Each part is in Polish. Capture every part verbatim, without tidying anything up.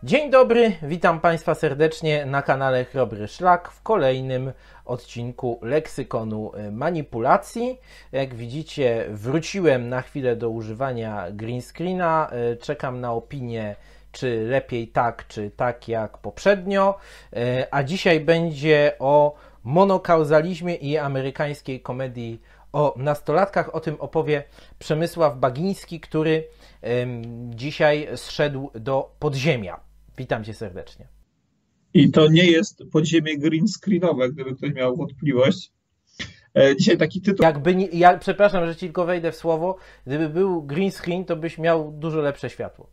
Dzień dobry, witam Państwa serdecznie na kanale Chrobry Szlak w kolejnym odcinku leksykonu manipulacji. Jak widzicie, wróciłem na chwilę do używania green screena. Czekam na opinię, czy lepiej tak, czy tak jak poprzednio. A dzisiaj będzie o monokauzalizmie i amerykańskiej komedii o nastolatkach. O tym opowie Przemysław Bagiński, który dzisiaj zszedł do podziemia. Witam Cię serdecznie. I to nie jest podziemie green screenowe, gdyby ktoś miał wątpliwość. Dzisiaj taki tytuł. Jakby nie, ja przepraszam, że Ci tylko wejdę w słowo. Gdyby był green screen, to byś miał dużo lepsze światło.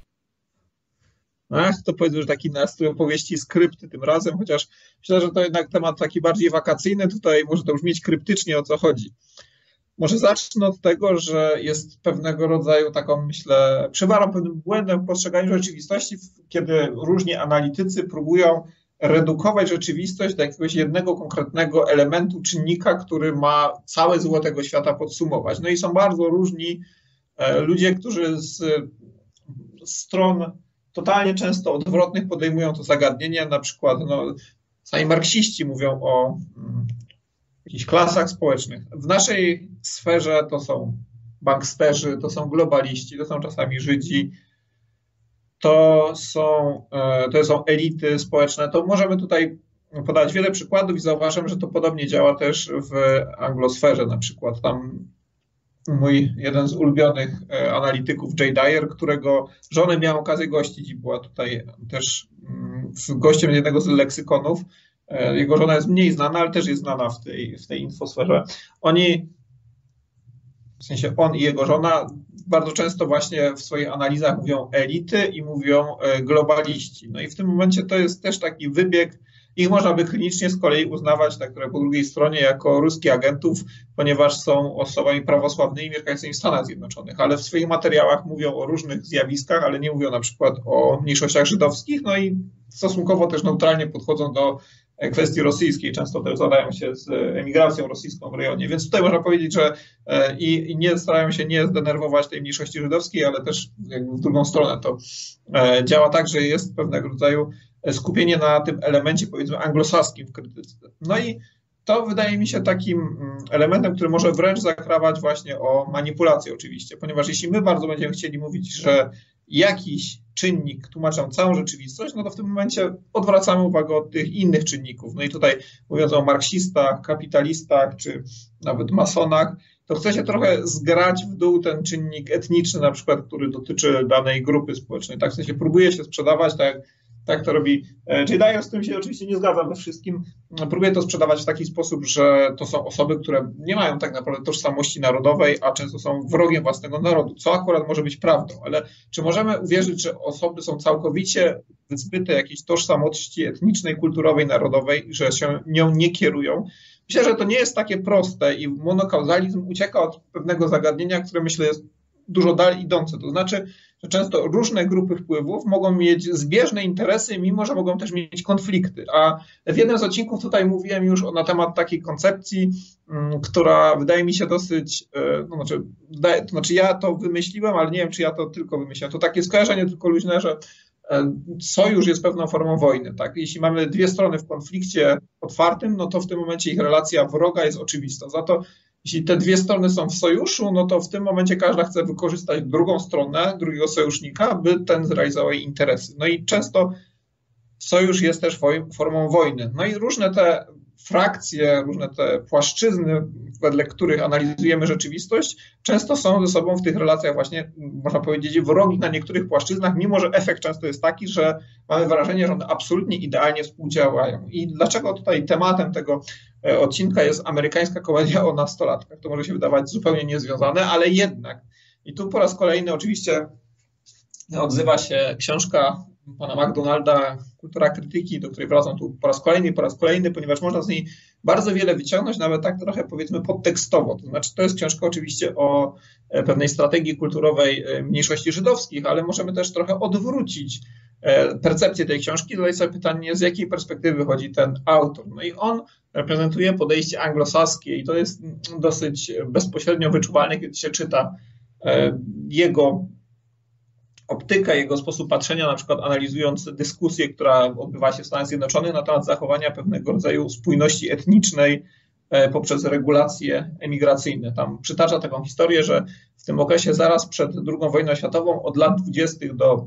Ach, to powiedzmy, że taki nastrój opowieści skrypty tym razem, chociaż myślę, że to jednak temat taki bardziej wakacyjny. Tutaj może to brzmieć kryptycznie, o co chodzi. Może zacznę od tego, że jest pewnego rodzaju taką, myślę, przywarą pewnym błędem w postrzeganiu rzeczywistości, kiedy różni analitycy próbują redukować rzeczywistość do jakiegoś jednego konkretnego elementu, czynnika, który ma całe zło tego świata podsumować. No i są bardzo różni ludzie, którzy z stron totalnie często odwrotnych podejmują to zagadnienie. Na przykład no, sami marksiści mówią o jakichś klasach społecznych. W naszej sferze to są banksterzy, to są globaliści, to są czasami Żydzi, to są, to są elity społeczne. To możemy tutaj podać wiele przykładów i zauważam, że to podobnie działa też w anglosferze. Na przykład tam mój jeden z ulubionych analityków, Jay Dyer, którego żonę miałem okazję gościć i była tutaj też gościem jednego z leksykonów. Jego żona jest mniej znana, ale też jest znana w tej, w tej infosferze. Oni, w sensie on i jego żona, bardzo często właśnie w swoich analizach mówią elity i mówią globaliści. No i w tym momencie to jest też taki wybieg. Ich można by klinicznie z kolei uznawać, tak które po drugiej stronie, jako ruskich agentów, ponieważ są osobami prawosławnymi mieszkającymi w Stanach Zjednoczonych, ale w swoich materiałach mówią o różnych zjawiskach, ale nie mówią na przykład o mniejszościach żydowskich, no i stosunkowo też neutralnie podchodzą do kwestii rosyjskiej, często też zadają się z emigracją rosyjską w rejonie, więc tutaj można powiedzieć, że i, i nie starają się nie zdenerwować tej mniejszości żydowskiej, ale też jakby w drugą stronę to działa tak, że jest pewnego rodzaju skupienie na tym elemencie, powiedzmy, anglosaskim w krytyce. No i to wydaje mi się takim elementem, który może wręcz zakrawać właśnie o manipulację oczywiście, ponieważ jeśli my bardzo będziemy chcieli mówić, że jakiś czynnik tłumaczą całą rzeczywistość, no to w tym momencie odwracamy uwagę od tych innych czynników. No i tutaj mówiąc o marksistach, kapitalistach, czy nawet masonach, to chce się trochę zgrać w dół ten czynnik etniczny, na przykład, który dotyczy danej grupy społecznej. Tak w sensie próbuje się sprzedawać, tak Tak to robi Jay Dyer, z którym się oczywiście nie zgadzam we wszystkim. Próbuje to sprzedawać w taki sposób, że to są osoby, które nie mają tak naprawdę tożsamości narodowej, a często są wrogiem własnego narodu, co akurat może być prawdą. Ale czy możemy uwierzyć, że osoby są całkowicie wyzbyte jakiejś tożsamości etnicznej, kulturowej, narodowej, że się nią nie kierują? Myślę, że to nie jest takie proste i monokauzalizm ucieka od pewnego zagadnienia, które myślę jest dużo dalej idące. To znaczy, że często różne grupy wpływów mogą mieć zbieżne interesy, mimo że mogą też mieć konflikty. A w jednym z odcinków tutaj mówiłem już na temat takiej koncepcji, która wydaje mi się dosyć, to znaczy, to znaczy ja to wymyśliłem, ale nie wiem, czy ja to tylko wymyśliłem. To takie skojarzenie tylko luźne, że sojusz jest pewną formą wojny. Tak? Jeśli mamy dwie strony w konflikcie otwartym, no to w tym momencie ich relacja wroga jest oczywista. Za to jeśli te dwie strony są w sojuszu, no to w tym momencie każda chce wykorzystać drugą stronę, drugiego sojusznika, by ten zrealizował jej interesy. No i często sojusz jest też formą wojny. No i różne te frakcje, różne te płaszczyzny, wedle których analizujemy rzeczywistość, często są ze sobą w tych relacjach właśnie, można powiedzieć, wrogi na niektórych płaszczyznach, mimo że efekt często jest taki, że mamy wrażenie, że one absolutnie idealnie współdziałają. I dlaczego tutaj tematem tego odcinka jest amerykańska komedia o nastolatkach? To może się wydawać zupełnie niezwiązane, ale jednak. I tu po raz kolejny oczywiście odzywa się książka pana McDonalda, Kultura krytyki, do której wracam tu po raz kolejny i po raz kolejny, ponieważ można z niej bardzo wiele wyciągnąć, nawet tak trochę powiedzmy podtekstowo. To znaczy to jest książka oczywiście o pewnej strategii kulturowej mniejszości żydowskich, ale możemy też trochę odwrócić percepcję tej książki, zadać sobie pytanie, z jakiej perspektywy wychodzi ten autor. No i on reprezentuje podejście anglosaskie i to jest dosyć bezpośrednio wyczuwalne, kiedy się czyta jego optykę, jego sposób patrzenia, na przykład analizując dyskusję, która odbywa się w Stanach Zjednoczonych na temat zachowania pewnego rodzaju spójności etnicznej poprzez regulacje emigracyjne. Tam przytacza taką historię, że w tym okresie zaraz przed drugą wojną światową, od lat dwudziestych do,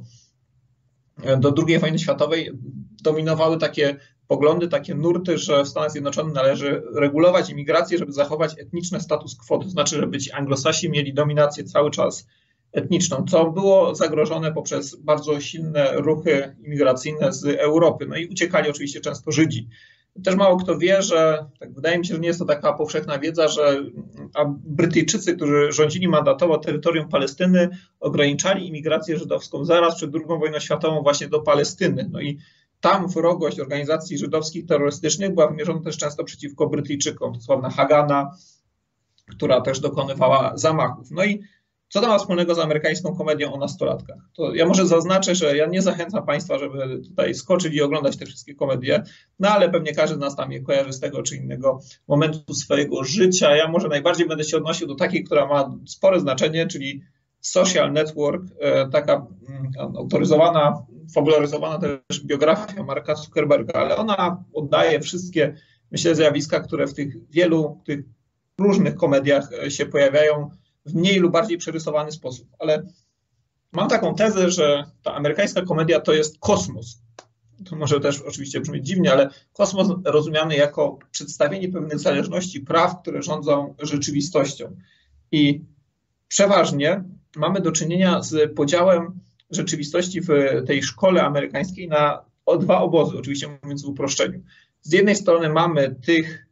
do drugiej wojny światowej dominowały takie poglądy, takie nurty, że w Stanach Zjednoczonych należy regulować imigrację, żeby zachować etniczny status quo, to znaczy, żeby ci Anglosasi mieli dominację cały czas etniczną, co było zagrożone poprzez bardzo silne ruchy imigracyjne z Europy. No i uciekali oczywiście często Żydzi. Też mało kto wie, że tak wydaje mi się, że nie jest to taka powszechna wiedza, że a Brytyjczycy, którzy rządzili mandatowo terytorium Palestyny, ograniczali imigrację żydowską zaraz przed drugą wojną światową właśnie do Palestyny. No i tam wrogość organizacji żydowskich terrorystycznych była wymierzona też często przeciwko Brytyjczykom. To sławna Hagana, która też dokonywała zamachów. No i co to ma wspólnego z amerykańską komedią o nastolatkach? To ja może zaznaczę, że ja nie zachęcam Państwa, żeby tutaj skoczyć i oglądać te wszystkie komedie, no ale pewnie każdy z nas tam je kojarzy z tego czy innego momentu swojego życia. Ja może najbardziej będę się odnosił do takiej, która ma spore znaczenie, czyli Social Network, taka autoryzowana, fabularyzowana też biografia Marka Zuckerberga, ale ona oddaje wszystkie, myślę, zjawiska, które w tych wielu, tych różnych komediach się pojawiają w mniej lub bardziej przerysowany sposób. Ale mam taką tezę, że ta amerykańska komedia to jest kosmos. To może też oczywiście brzmieć dziwnie, ale kosmos rozumiany jako przedstawienie pewnych zależności praw, które rządzą rzeczywistością. I przeważnie mamy do czynienia z podziałem rzeczywistości w tej szkole amerykańskiej na o dwa obozy, oczywiście mówiąc w uproszczeniu. Z jednej strony mamy tych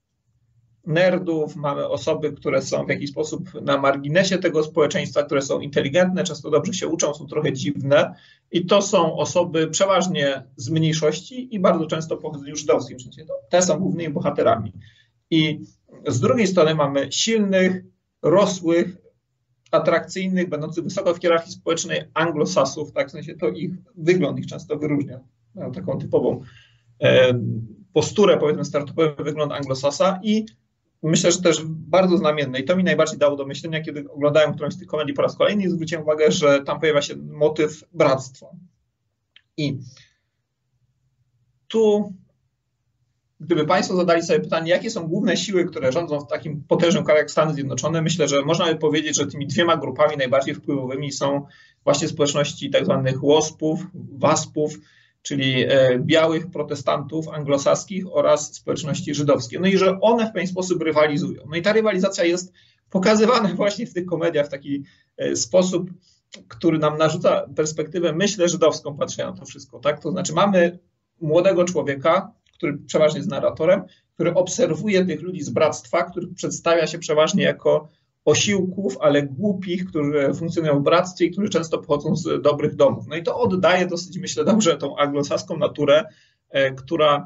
nerdów, mamy osoby, które są w jakiś sposób na marginesie tego społeczeństwa, które są inteligentne, często dobrze się uczą, są trochę dziwne i to są osoby przeważnie z mniejszości i bardzo często pochodzeniu żydowskim. Te są głównymi bohaterami. I z drugiej strony mamy silnych, rosłych, atrakcyjnych, będących wysoko w hierarchii społecznej anglosasów, tak, w sensie to ich wygląd ich często wyróżnia. Mają taką typową e, posturę, powiedzmy, startupowy wygląd anglosasa i myślę, że też bardzo znamienne i to mi najbardziej dało do myślenia, kiedy oglądałem którąś z tych komedii po raz kolejny i zwróciłem uwagę, że tam pojawia się motyw bractwa. I tu, gdyby Państwo zadali sobie pytanie, jakie są główne siły, które rządzą w takim potężnym kraju jak Stany Zjednoczone, myślę, że można by powiedzieć, że tymi dwiema grupami najbardziej wpływowymi są właśnie społeczności tak zwanych łospów, waspów, czyli białych protestantów anglosaskich oraz społeczności żydowskie. No i że one w pewien sposób rywalizują. No i ta rywalizacja jest pokazywana właśnie w tych komediach w taki sposób, który nam narzuca perspektywę, myślę, żydowską patrzenia na to wszystko. Tak? To znaczy mamy młodego człowieka, który przeważnie jest narratorem, który obserwuje tych ludzi z bractwa, który przedstawia się przeważnie jako osiłków, ale głupich, którzy funkcjonują w bractwie i którzy często pochodzą z dobrych domów. No i to oddaje dosyć, myślę, dobrze tą anglosaską naturę, która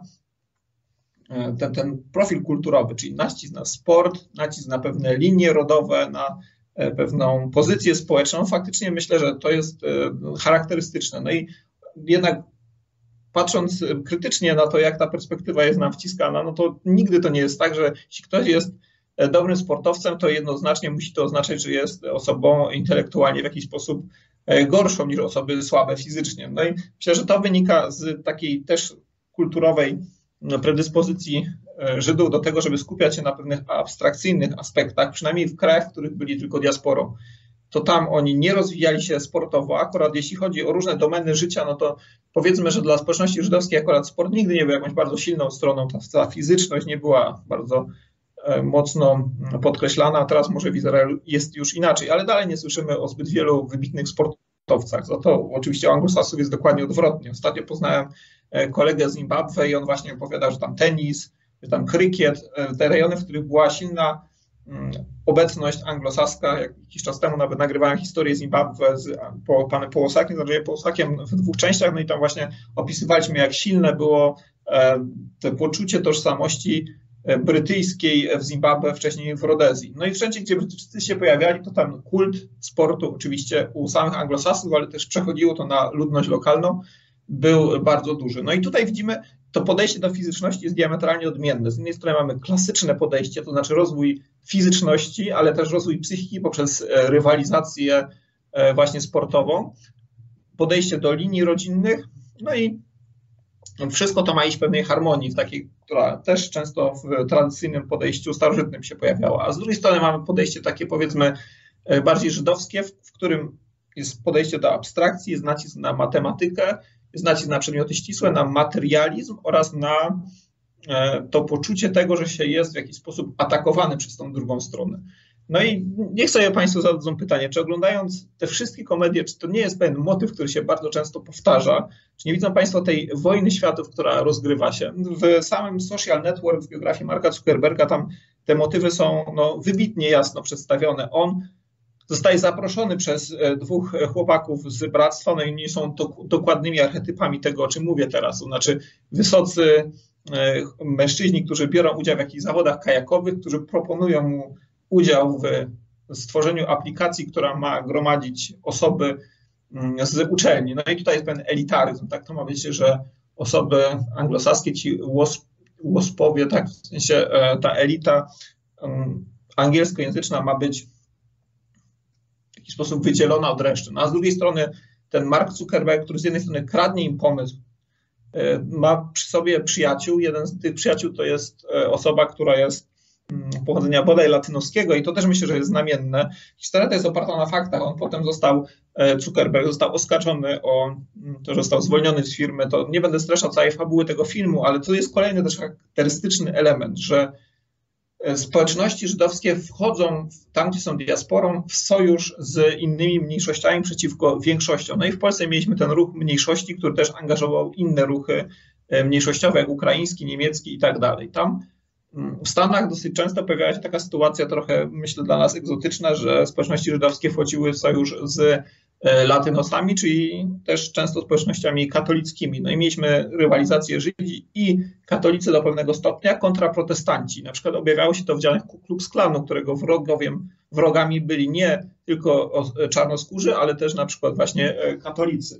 ten, ten profil kulturowy, czyli nacisk na sport, nacisk na pewne linie rodowe, na pewną pozycję społeczną, faktycznie myślę, że to jest charakterystyczne. No i jednak patrząc krytycznie na to, jak ta perspektywa jest nam wciskana, no to nigdy to nie jest tak, że jeśli ktoś jest dobrym sportowcem, to jednoznacznie musi to oznaczać, że jest osobą intelektualnie w jakiś sposób gorszą niż osoby słabe fizycznie. No i myślę, że to wynika z takiej też kulturowej predyspozycji Żydów do tego, żeby skupiać się na pewnych abstrakcyjnych aspektach, przynajmniej w krajach, w których byli tylko diasporą. To tam oni nie rozwijali się sportowo. Akurat jeśli chodzi o różne domeny życia, no to powiedzmy, że dla społeczności żydowskiej akurat sport nigdy nie był jakąś bardzo silną stroną. Ta, ta fizyczność nie była bardzo mocno podkreślana, a teraz może w Izraelu jest już inaczej, ale dalej nie słyszymy o zbyt wielu wybitnych sportowcach. Za to oczywiście u anglosasów jest dokładnie odwrotnie. Ostatnio poznałem kolegę z Zimbabwe i on właśnie opowiadał, że tam tenis, że tam krykiet, te rejony, w których była silna obecność anglosaska. Jakiś czas temu nawet nagrywałem historię Zimbabwe z po, panem Połosakiem, z Andrzejem Połosakiem w dwóch częściach, no i tam właśnie opisywaliśmy, jak silne było to poczucie tożsamości brytyjskiej w Zimbabwe, wcześniej w Rodezji. No i wszędzie, gdzie Brytyjczycy się pojawiali, to tam kult sportu oczywiście u samych anglosasów, ale też przechodziło to na ludność lokalną, był bardzo duży. No i tutaj widzimy, to podejście do fizyczności jest diametralnie odmienne. Z jednej strony mamy klasyczne podejście, to znaczy rozwój fizyczności, ale też rozwój psychiki poprzez rywalizację właśnie sportową, podejście do linii rodzinnych, no i wszystko to ma iść w pewnej harmonii, w takiej, która też często w tradycyjnym podejściu starożytnym się pojawiała. A z drugiej strony mamy podejście takie, powiedzmy, bardziej żydowskie, w którym jest podejście do abstrakcji, jest nacisk na matematykę, jest nacisk na przedmioty ścisłe, na materializm oraz na to poczucie tego, że się jest w jakiś sposób atakowany przez tą drugą stronę. No i niech sobie Państwo zadadzą pytanie, czy oglądając te wszystkie komedie, czy to nie jest pewien motyw, który się bardzo często powtarza, czy nie widzą Państwo tej wojny światów, która rozgrywa się. W samym Social Network, w biografii Marka Zuckerberga, tam te motywy są no, wybitnie jasno przedstawione. On zostaje zaproszony przez dwóch chłopaków z bractwa, no i oni są dokładnymi archetypami tego, o czym mówię teraz, to znaczy wysocy mężczyźni, którzy biorą udział w jakichś zawodach kajakowych, którzy proponują mu udział w stworzeniu aplikacji, która ma gromadzić osoby z uczelni. No i tutaj jest pewien elitaryzm, tak to ma być, że osoby anglosaskie, ci łospowie, tak, w sensie ta elita angielskojęzyczna ma być w jakiś sposób wydzielona od reszty. No a z drugiej strony ten Mark Zuckerberg, który z jednej strony kradnie im pomysł, ma przy sobie przyjaciół. Jeden z tych przyjaciół to jest osoba, która jest pochodzenia bodaj latynoskiego i to też myślę, że jest znamienne. Historia to jest oparta na faktach. On potem został, Zuckerberg został oskarżony o to, że został zwolniony z firmy. To nie będę streszczał całej fabuły tego filmu, ale to jest kolejny też charakterystyczny element, że społeczności żydowskie wchodzą tam, gdzie są diasporą, w sojusz z innymi mniejszościami przeciwko większościom. No i w Polsce mieliśmy ten ruch mniejszości, który też angażował inne ruchy mniejszościowe, jak ukraiński, niemiecki i tak dalej. Tam w Stanach dosyć często pojawiała się taka sytuacja trochę, myślę, dla nas egzotyczna, że społeczności żydowskie wchodziły w sojusz z latynosami, czyli też często społecznościami katolickimi. No i mieliśmy rywalizację Żydzi i katolicy do pewnego stopnia kontra protestanci. Na przykład objawiało się to w dziale Ku Klux Klanu, którego wrogowiem, wrogami byli nie tylko czarnoskórzy, ale też na przykład właśnie katolicy.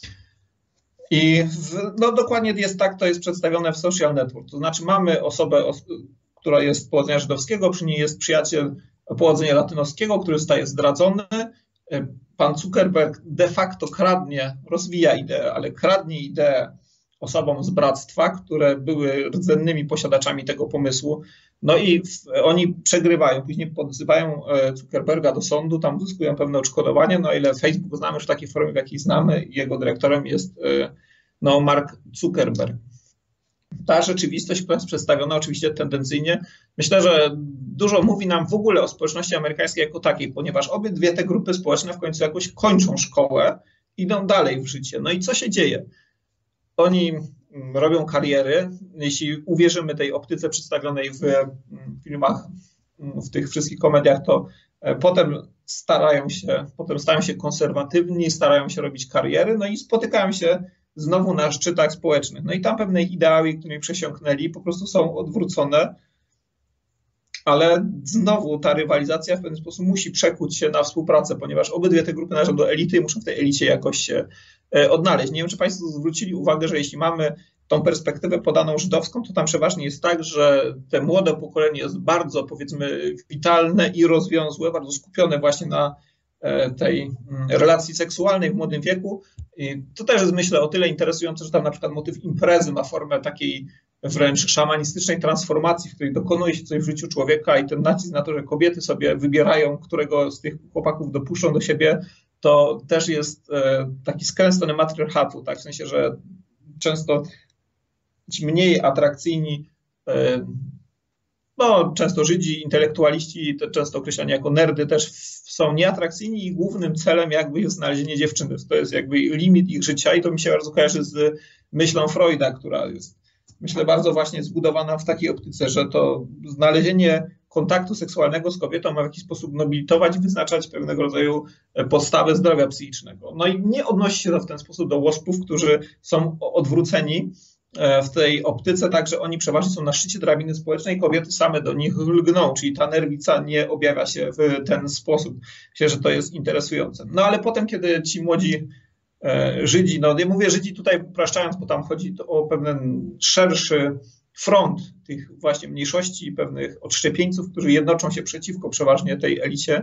I w, no dokładnie jest tak, to jest przedstawione w Social Network. To znaczy mamy osobę, która jest pochodzenia żydowskiego, przy niej jest przyjaciel pochodzenia latynoskiego, który zostaje zdradzony. Pan Zuckerberg de facto kradnie, rozwija ideę, ale kradnie ideę osobom z bractwa, które były rdzennymi posiadaczami tego pomysłu. No i w, oni przegrywają, później podzywają Zuckerberga do sądu, tam uzyskują pewne odszkodowanie, no ile Facebook znamy już w takiej formie, w jakiej znamy, jego dyrektorem jest no, Mark Zuckerberg. Ta rzeczywistość, która jest przedstawiona oczywiście tendencyjnie, myślę, że dużo mówi nam w ogóle o społeczności amerykańskiej jako takiej, ponieważ obydwie te grupy społeczne w końcu jakoś kończą szkołę, idą dalej w życie. No i co się dzieje? Oni robią kariery, jeśli uwierzymy tej optyce przedstawionej w filmach, w tych wszystkich komediach, to potem starają się, potem stają się konserwatywni, starają się robić kariery, no i spotykają się znowu na szczytach społecznych. No i tam pewne ideały, którymi przesiąknęli, po prostu są odwrócone, ale znowu ta rywalizacja w pewien sposób musi przekuć się na współpracę, ponieważ obydwie te grupy należą do elity i muszą w tej elicie jakoś się odnaleźć. Nie wiem, czy Państwo zwrócili uwagę, że jeśli mamy tą perspektywę podaną żydowską, to tam przeważnie jest tak, że te młode pokolenie jest bardzo, powiedzmy, witalne i rozwiązłe, bardzo skupione właśnie na tej relacji seksualnej w młodym wieku. I to też jest, myślę, o tyle interesujące, że tam na przykład motyw imprezy ma formę takiej wręcz szamanistycznej transformacji, w której dokonuje się coś w życiu człowieka i ten nacisk na to, że kobiety sobie wybierają, którego z tych chłopaków dopuszczą do siebie, to też jest taki skręt w stronę matriarchatu, tak? W sensie, że często ci mniej atrakcyjni, no często Żydzi, intelektualiści, często określani jako nerdy, też są nieatrakcyjni i głównym celem jakby jest znalezienie dziewczyny. To jest jakby limit ich życia i to mi się bardzo kojarzy z myślą Freuda, która jest, myślę, bardzo właśnie zbudowana w takiej optyce, że to znalezienie kontaktu seksualnego z kobietą ma w jakiś sposób nobilitować, wyznaczać pewnego rodzaju podstawę zdrowia psychicznego. No i nie odnosi się to w ten sposób do łospów, którzy są odwróceni w tej optyce, tak, że oni przeważnie są na szczycie drabiny społecznej, kobiety same do nich lgną, czyli ta nerwica nie objawia się w ten sposób. Myślę, że to jest interesujące. No ale potem, kiedy ci młodzi Żydzi, no ja mówię Żydzi tutaj upraszczając, bo tam chodzi o pewien szerszy front tych właśnie mniejszości i pewnych odszczepieńców, którzy jednoczą się przeciwko przeważnie tej elicie,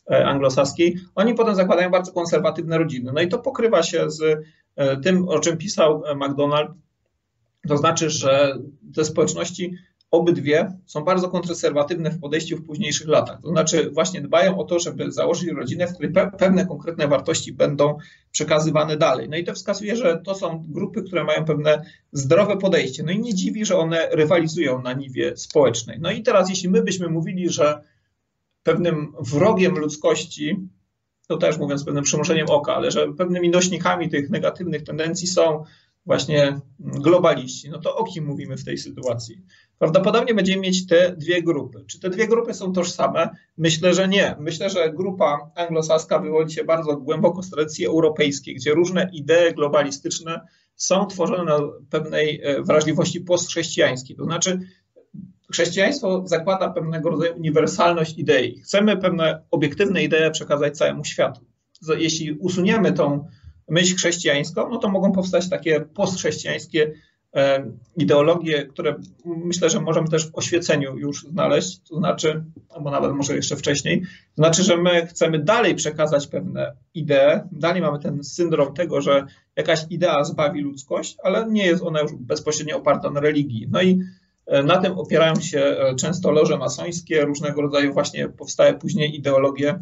anglosaskiej, oni potem zakładają bardzo konserwatywne rodziny. No i to pokrywa się z tym, o czym pisał MacDonald, to znaczy, że te społeczności obydwie są bardzo konserwatywne w podejściu w późniejszych latach. To znaczy właśnie dbają o to, żeby założyć rodzinę, w której pe- pewne konkretne wartości będą przekazywane dalej. No i to wskazuje, że to są grupy, które mają pewne zdrowe podejście. No i nie dziwi, że one rywalizują na niwie społecznej. No i teraz jeśli my byśmy mówili, że pewnym wrogiem ludzkości, to też mówiąc pewnym przymrużeniem oka, ale że pewnymi nośnikami tych negatywnych tendencji są właśnie globaliści, no to o kim mówimy w tej sytuacji? Prawdopodobnie będziemy mieć te dwie grupy. Czy te dwie grupy są tożsame? Myślę, że nie. Myślę, że grupa anglosaska wywodzi się bardzo głęboko z tradycji europejskiej, gdzie różne idee globalistyczne są tworzone na pewnej wrażliwości postchrześcijańskiej. To znaczy chrześcijaństwo zakłada pewnego rodzaju uniwersalność idei. Chcemy pewne obiektywne idee przekazać całemu światu. Jeśli usuniemy tą myśl chrześcijańską, no to mogą powstać takie postchrześcijańskie ideologie, które myślę, że możemy też w oświeceniu już znaleźć, to znaczy, albo nawet może jeszcze wcześniej, to znaczy, że my chcemy dalej przekazać pewne idee, dalej mamy ten syndrom tego, że jakaś idea zbawi ludzkość, ale nie jest ona już bezpośrednio oparta na religii. No i na tym opierają się często loże masońskie, różnego rodzaju właśnie powstaje później ideologie,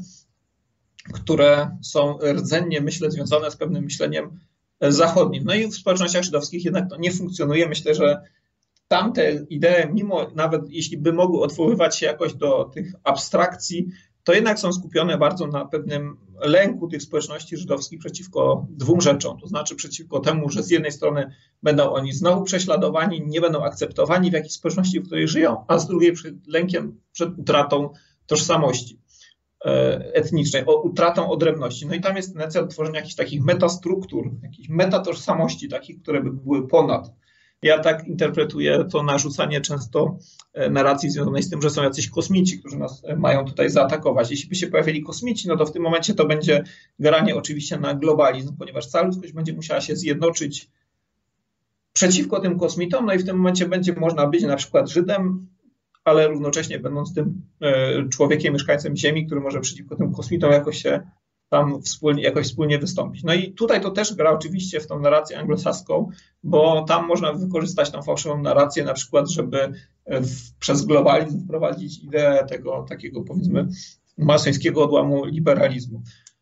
które są rdzennie, myślę, związane z pewnym myśleniem zachodnim. No i w społecznościach żydowskich jednak to nie funkcjonuje. Myślę, że tamte idee, mimo nawet jeśli by mogły odwoływać się jakoś do tych abstrakcji, to jednak są skupione bardzo na pewnym lęku tych społeczności żydowskich przeciwko dwóm rzeczom. To znaczy przeciwko temu, że z jednej strony będą oni znowu prześladowani, nie będą akceptowani w jakiejś społeczności, w której żyją, a z drugiej przed lękiem przed utratą tożsamości etnicznej, o utratą odrębności. No i tam jest tendencja do tworzenia jakichś takich metastruktur, jakichś metatożsamości, takich, które by były ponad. Ja tak interpretuję to narzucanie często narracji związanej z tym, że są jacyś kosmici, którzy nas mają tutaj zaatakować. Jeśli by się pojawili kosmici, no to w tym momencie to będzie granie oczywiście na globalizm, ponieważ cała ludzkość będzie musiała się zjednoczyć przeciwko tym kosmitom, no i w tym momencie będzie można być na przykład Żydem, ale równocześnie będąc tym człowiekiem, mieszkańcem Ziemi, który może przeciwko tym kosmitom jakoś się tam wspólnie, jakoś wspólnie wystąpić. No i tutaj to też gra oczywiście w tą narrację anglosaską, bo tam można wykorzystać tą fałszywą narrację na przykład, żeby w, przez globalizm wprowadzić ideę tego takiego powiedzmy masońskiego odłamu liberalizmu.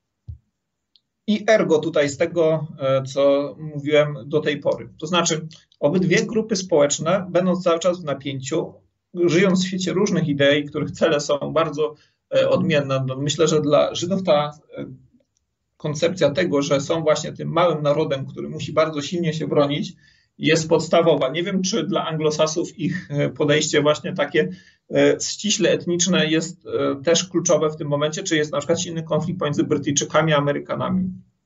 I ergo tutaj z tego, co mówiłem do tej pory. To znaczy obydwie grupy społeczne będąc cały czas w napięciu, żyjąc w świecie różnych idei, których cele są bardzo odmienne. No myślę, że dla Żydów ta koncepcja tego, że są właśnie tym małym narodem, który musi bardzo silnie się bronić, jest podstawowa. Nie wiem, czy dla anglosasów ich podejście właśnie takie ściśle etniczne jest też kluczowe w tym momencie, czy jest na przykład silny konflikt pomiędzy Brytyjczykami a Amerykanami.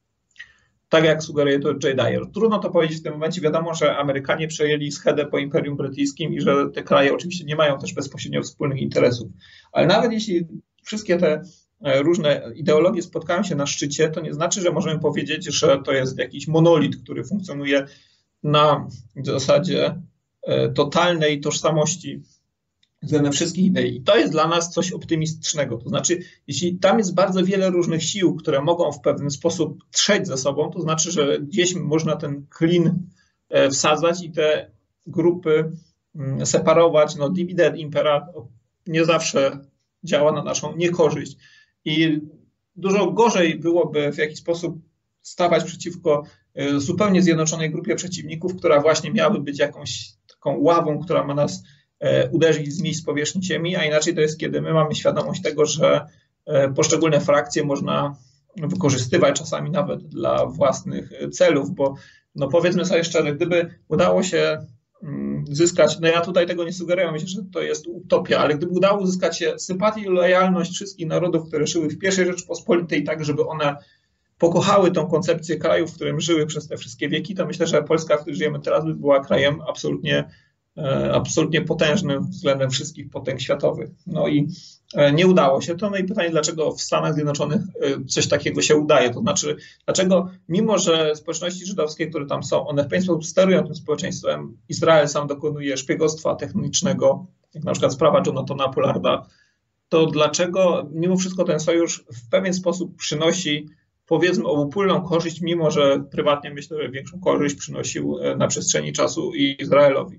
Tak jak sugeruje to Jay Dyer. Trudno to powiedzieć w tym momencie. Wiadomo, że Amerykanie przejęli schedę po Imperium Brytyjskim i że te kraje oczywiście nie mają też bezpośrednio wspólnych interesów. Ale nawet jeśli wszystkie te różne ideologie spotkają się na szczycie, to nie znaczy, że możemy powiedzieć, że to jest jakiś monolit, który funkcjonuje na zasadzie totalnej tożsamości względem wszystkich idei. I to jest dla nas coś optymistycznego. To znaczy, jeśli tam jest bardzo wiele różnych sił, które mogą w pewien sposób trzeć ze sobą, to znaczy, że gdzieś można ten klin wsadzać i te grupy separować. No, divide et impera nie zawsze działa na naszą niekorzyść. I dużo gorzej byłoby w jakiś sposób stawać przeciwko zupełnie zjednoczonej grupie przeciwników, która właśnie miałaby być jakąś taką ławą, która ma nas uderzyć z miejsc powierzchni ziemi, a inaczej to jest, kiedy my mamy świadomość tego, że poszczególne frakcje można wykorzystywać czasami nawet dla własnych celów, bo no powiedzmy sobie szczerze, gdyby udało się zyskać, no ja tutaj tego nie sugeruję, myślę, że to jest utopia, ale gdyby udało uzyskać się sympatię i lojalność wszystkich narodów, które żyły w pierwszej Rzeczypospolitej, tak żeby one pokochały tą koncepcję kraju, w którym żyły przez te wszystkie wieki, to myślę, że Polska, w której żyjemy teraz, by była krajem absolutnie absolutnie potężnym względem wszystkich potęg światowych. No i nie udało się to. No i pytanie, dlaczego w Stanach Zjednoczonych coś takiego się udaje? To znaczy, dlaczego mimo, że społeczności żydowskie, które tam są, one w pewien sposób sterują tym społeczeństwem, Izrael sam dokonuje szpiegostwa technicznego, jak na przykład sprawa Jonathana Pollarda to dlaczego mimo wszystko ten sojusz w pewien sposób przynosi, powiedzmy, obopólną korzyść, mimo że prywatnie myślę, że większą korzyść przynosił na przestrzeni czasu i Izraelowi.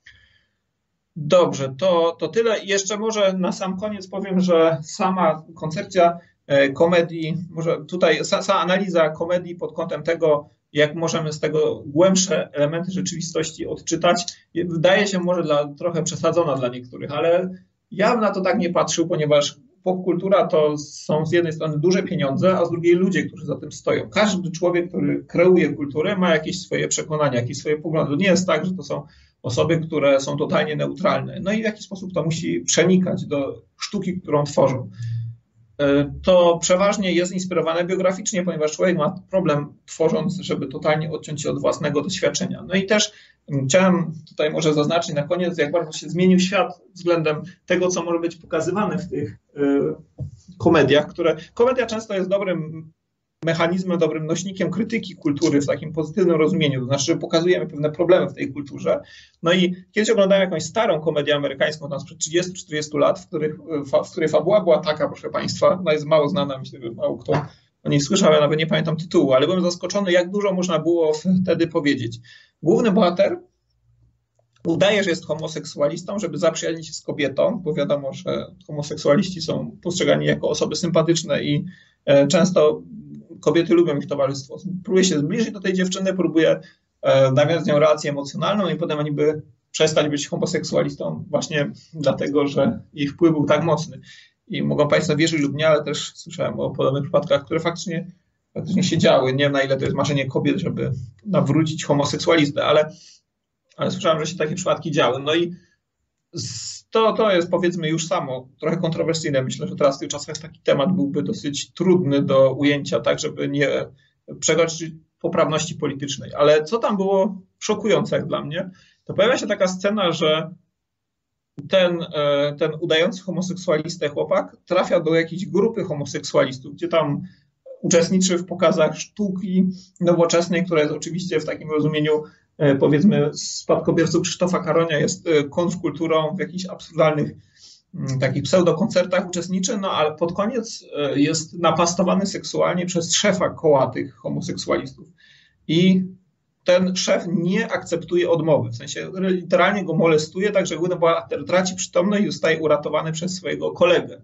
Dobrze, to, to tyle. I jeszcze może na sam koniec powiem, że sama koncepcja komedii, może tutaj sama analiza komedii pod kątem tego, jak możemy z tego głębsze elementy rzeczywistości odczytać, wydaje się może dla, trochę przesadzona dla niektórych, ale ja bym na to tak nie patrzył, ponieważ popkultura to są z jednej strony duże pieniądze, a z drugiej ludzie, którzy za tym stoją. Każdy człowiek, który kreuje kulturę, ma jakieś swoje przekonania, jakieś swoje poglądy. To nie jest tak, że to są osoby, które są totalnie neutralne. No i w jaki sposób to musi przenikać do sztuki, którą tworzą. To przeważnie jest inspirowane biograficznie, ponieważ człowiek ma problem tworząc, żeby totalnie odciąć się od własnego doświadczenia. No i też chciałem tutaj może zaznaczyć na koniec, jak bardzo się zmienił świat względem tego, co może być pokazywane w tych komediach, które... Komedia często jest dobrym mechanizmem, dobrym nośnikiem krytyki kultury w takim pozytywnym rozumieniu, to znaczy, że pokazujemy pewne problemy w tej kulturze. No i kiedyś oglądałem jakąś starą komedię amerykańską, tam sprzed trzydziestu czterdziestu lat, w, których, w której fabuła była taka, proszę Państwa, ona jest mało znana, myślę, że mało kto o niej słyszał, ja nawet nie pamiętam tytułu, ale byłem zaskoczony, jak dużo można było wtedy powiedzieć. Główny bohater udaje, że jest homoseksualistą, żeby zaprzyjaźnić się z kobietą, bo wiadomo, że homoseksualiści są postrzegani jako osoby sympatyczne i często kobiety lubią ich towarzystwo. Próbuje się zbliżyć do tej dziewczyny, próbuje nawiązać z nią relację emocjonalną i potem niby przestać być homoseksualistą właśnie dlatego, że jej wpływ był tak mocny. I mogą Państwo wierzyć lub nie, ale też słyszałem o podobnych przypadkach, które faktycznie, faktycznie się działy. Nie wiem, na ile to jest marzenie kobiet, żeby nawrócić homoseksualistę, ale, ale słyszałem, że się takie przypadki działy. No i to, to jest, powiedzmy, już samo trochę kontrowersyjne. Myślę, że teraz w tych czasach taki temat byłby dosyć trudny do ujęcia, tak żeby nie przekroczyć poprawności politycznej. Ale co tam było szokujące jak dla mnie, to pojawia się taka scena, że ten, ten udający homoseksualistę chłopak trafia do jakiejś grupy homoseksualistów, gdzie tam uczestniczy w pokazach sztuki nowoczesnej, która jest oczywiście w takim rozumieniu, powiedzmy, spadkobierców Krzysztofa Karonia, jest kontrkulturą, w jakichś absurdalnych takich pseudokoncertach uczestniczy, no ale pod koniec jest napastowany seksualnie przez szefa koła tych homoseksualistów. I ten szef nie akceptuje odmowy, w sensie literalnie go molestuje, tak że główny bohater traci przytomność i zostaje uratowany przez swojego kolegę.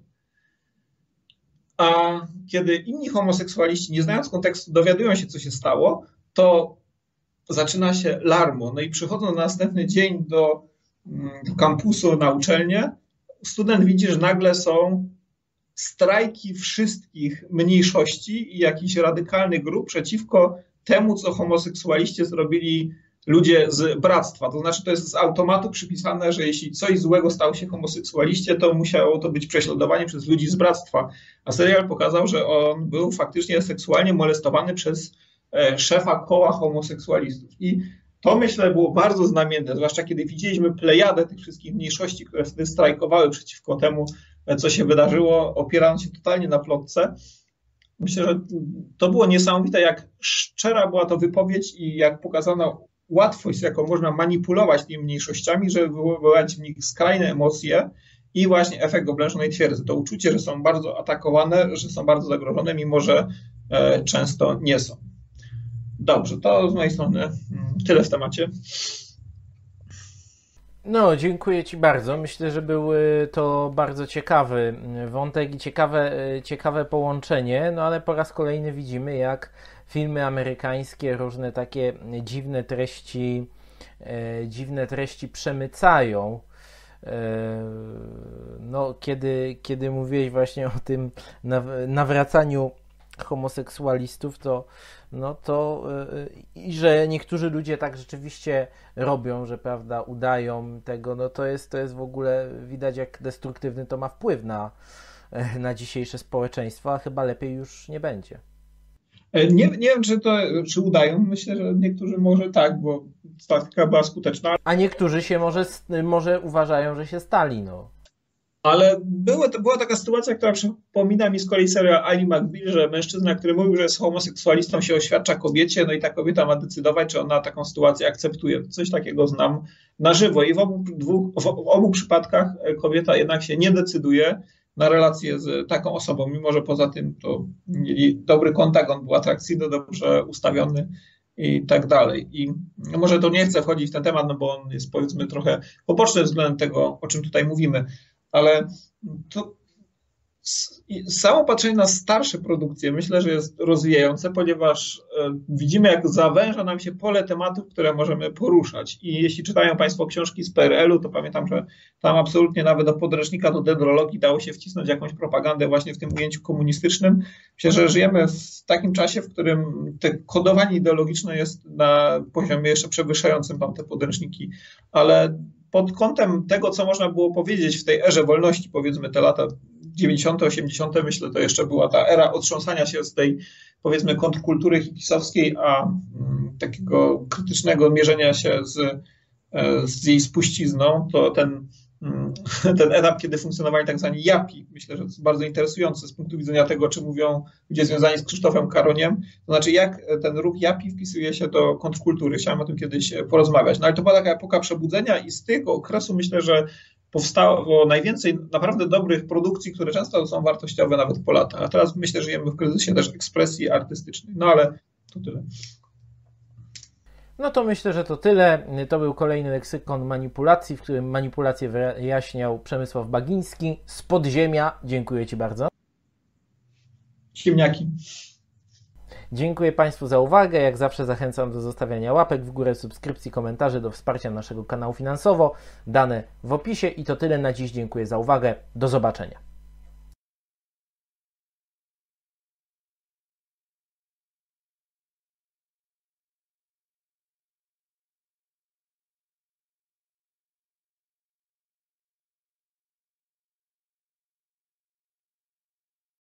A kiedy inni homoseksualiści, nie znając kontekstu, dowiadują się, co się stało, to zaczyna się larmo. No i przychodzą na następny dzień do, do kampusu na uczelnię, student widzi, że nagle są strajki wszystkich mniejszości i jakichś radykalnych grup przeciwko temu, co homoseksualiści zrobili ludzie z bractwa. To znaczy, to jest z automatu przypisane, że jeśli coś złego stało się homoseksualiście, to musiało to być prześladowanie przez ludzi z bractwa. A serial pokazał, że on był faktycznie seksualnie molestowany przez szefa koła homoseksualistów. I to, myślę, było bardzo znamienne, zwłaszcza kiedy widzieliśmy plejadę tych wszystkich mniejszości, które wtedy strajkowały przeciwko temu, co się wydarzyło, opierając się totalnie na plotce. Myślę, że to było niesamowite, jak szczera była to wypowiedź i jak pokazano łatwość, jaką można manipulować tymi mniejszościami, żeby wywołać w nich skrajne emocje i właśnie efekt oblężonej twierdzy. To uczucie, że są bardzo atakowane, że są bardzo zagrożone, mimo że e, często nie są. Dobrze, to z mojej strony tyle w temacie. No, dziękuję Ci bardzo. Myślę, że był to bardzo ciekawy wątek i ciekawe, ciekawe połączenie, no ale po raz kolejny widzimy, jak filmy amerykańskie różne takie dziwne treści, dziwne treści przemycają. No, kiedy, kiedy mówiłeś właśnie o tym nawracaniu homoseksualistów, to no to i że niektórzy ludzie tak rzeczywiście robią, że prawda, udają tego, no to jest, to jest w ogóle widać, jak destruktywny to ma wpływ na, na dzisiejsze społeczeństwo, a chyba lepiej już nie będzie. Nie, nie wiem, czy to czy udają. Myślę, że niektórzy może tak, bo taktyka była skuteczna. A niektórzy się może, może uważają, że się stali, no. Ale była, była taka sytuacja, która przypomina mi z kolei serial Ally McBeal, że mężczyzna, który mówił, że jest homoseksualistą, się oświadcza kobiecie, no i ta kobieta ma decydować, czy ona taką sytuację akceptuje. Coś takiego znam na żywo i w obu, dwóch, w obu przypadkach kobieta jednak się nie decyduje na relacje z taką osobą, mimo że poza tym to mieli dobry kontakt, on był atrakcyjny, dobrze ustawiony i tak dalej. I może to nie chcę wchodzić w ten temat, no bo on jest powiedzmy trochę poboczny względem tego, o czym tutaj mówimy, ale to samo patrzenie na starsze produkcje myślę, że jest rozwijające, ponieważ widzimy, jak zawęża nam się pole tematów, które możemy poruszać. I jeśli czytają Państwo książki z P R L u, to pamiętam, że tam absolutnie nawet do podręcznika do dendrologii dało się wcisnąć jakąś propagandę właśnie w tym ujęciu komunistycznym. Myślę, że żyjemy w takim czasie, w którym te kodowanie ideologiczne jest na poziomie jeszcze przewyższającym tamte podręczniki, ale pod kątem tego, co można było powiedzieć w tej erze wolności, powiedzmy te lata dziewięćdziesiąte, osiemdziesiąte, myślę, to jeszcze była ta era otrząsania się z tej, powiedzmy, kontrkultury hipisowskiej, a mm, takiego krytycznego mierzenia się z, z jej spuścizną, to ten, ten etap, kiedy funkcjonowali tak zwani japi, myślę, że to jest bardzo interesujące z punktu widzenia tego, czy mówią ludzie związani z Krzysztofem Karoniem, to znaczy jak ten ruch japi wpisuje się do kontrkultury. Chciałem o tym kiedyś porozmawiać. No ale to była taka epoka przebudzenia i z tego okresu myślę, że powstało najwięcej naprawdę dobrych produkcji, które często są wartościowe nawet po latach. A teraz myślę, że żyjemy w kryzysie też ekspresji artystycznej. No ale to tyle. No to myślę, że to tyle. To był kolejny leksykon manipulacji, w którym manipulację wyjaśniał Przemysław Bagiński z podziemia. Dziękuję Ci bardzo. Ziemniaki. Dziękuję Państwu za uwagę. Jak zawsze zachęcam do zostawiania łapek w górę, subskrypcji, komentarzy, do wsparcia naszego kanału finansowo. Dane w opisie i to tyle na dziś. Dziękuję za uwagę. Do zobaczenia.